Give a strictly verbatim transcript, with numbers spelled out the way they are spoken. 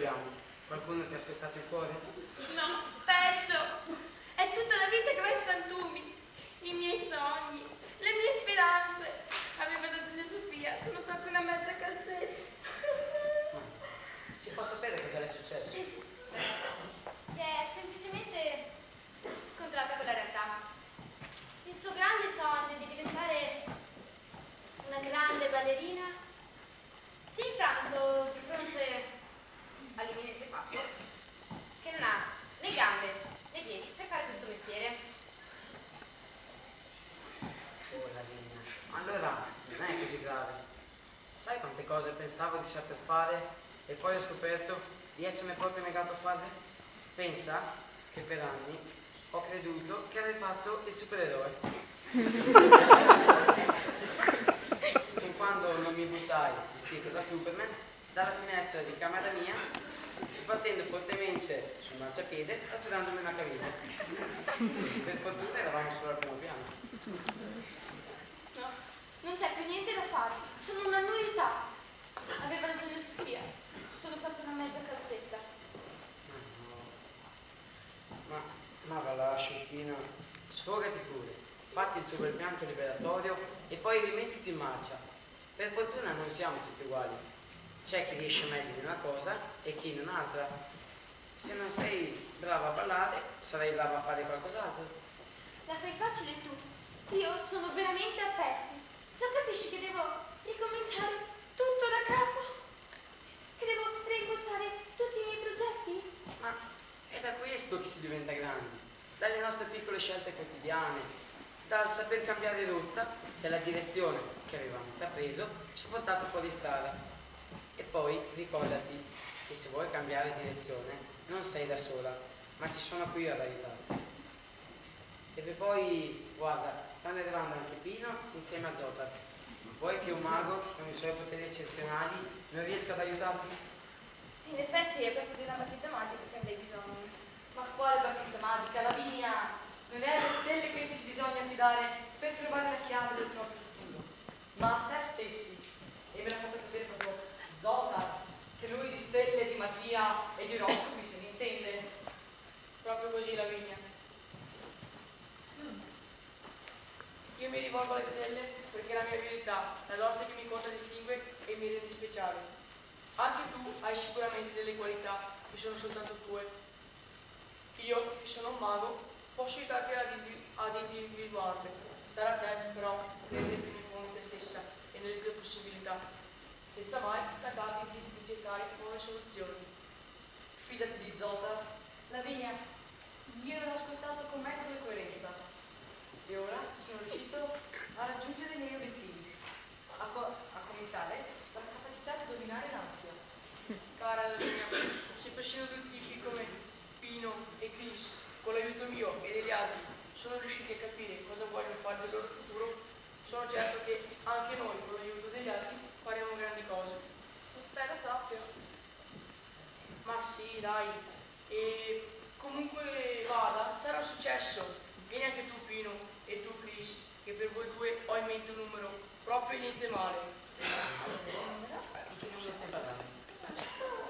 abbiamo? Qualcuno ti ha spezzato il cuore? No, peggio. È tutta la vita che va in frantumi. I miei sogni, le mie speranze. Aveva ragione Sofia, sono proprio una mezza calzetta. Si può sapere cosa le è successo? Sì. Si è semplicemente scontrata con la realtà. Il suo grande sogno di diventare una grande ballerina si è infranto di fronte all'imminente fatto che non ha né gambe né piedi per fare questo mestiere. Oh, Lavinia, allora non è così grave. Sai quante cose pensavo di saper fare e poi ho scoperto di essermi proprio negato a farle? Pensa che per anni ho creduto che avrei fatto il supereroe. Fin quando non mi buttai vestito da Superman dalla finestra di camera mia, sbattendo fortemente sul marciapiede, attirandomi una caviglia. Per fortuna eravamo solo al primo piano. No, non c'è più niente da fare, sono una nullità. Aveva ragione Sofia, sono proprio una mezza calzetta. Ma no. Ma, ma va là, sciocchina, sfogati pure, fatti il tuo bel pianto liberatorio e poi rimettiti in marcia. Per fortuna non siamo tutti uguali. C'è chi riesce meglio in una cosa e chi in un'altra. Se non sei brava a ballare, sarai brava a fare qualcos'altro. La fai facile tu. Io sono veramente a pezzi. Non capisci che devo ricominciare tutto da capo? Che devo reimpostare tutti i miei progetti? Ma è da questo che si diventa grandi, dalle nostre piccole scelte quotidiane, dal saper cambiare rotta se la direzione che avevamo intrapreso ci ha portato fuori strada. E poi ricordati che se vuoi cambiare direzione non sei da sola, ma ci sono qui ad aiutarti. E poi, guarda, stanno arrivando anche Pino insieme a Zotar. Vuoi che un mago con i suoi poteri eccezionali non riesca ad aiutarti? In effetti è proprio di una bacchetta magica che avrei bisogno. Ma quale bacchetta magica, Lavinia? Non è alle stelle che ci bisogna affidare per trovare la chiave del proprio futuro, ma a se stessi. E me l'ha fatto capire proprio Zotar, che lui di stelle, di magia e di oroscopi se ne intende. Proprio così, Lavinia. Io mi rivolgo alle stelle perché la mia abilità, la lotta che mi contraddistingue e mi rende speciale. Anche tu hai sicuramente delle qualità che sono soltanto tue. Io, che sono un mago, posso aiutarti ad, ad individuarle. Starà a te, però, rendere fino in fondo te stessa e nelle tue possibilità, senza mai staccarti di cercare nuove soluzioni. Fidati di Zotar. Lavinia, io l'ho ascoltato con metodo e coerenza. E ora sono riuscito a raggiungere i miei obiettivi. A, co a cominciare dalla capacità di dominare l'ansia. Cara Lavinia, se persino due tipi come Pino e Chris, con l'aiuto mio e degli altri, sono riusciti a capire cosa vogliono fare del loro futuro, sono certo che anche noi, con l'aiuto degli altri, faremo grandi cose. Lo spero proprio. Ma sì, dai. E comunque vada, sarà successo. Vieni anche tu, Pino, e tu, Chris, che per voi due ho in mente un numero proprio niente male. Di che numero stai parlando?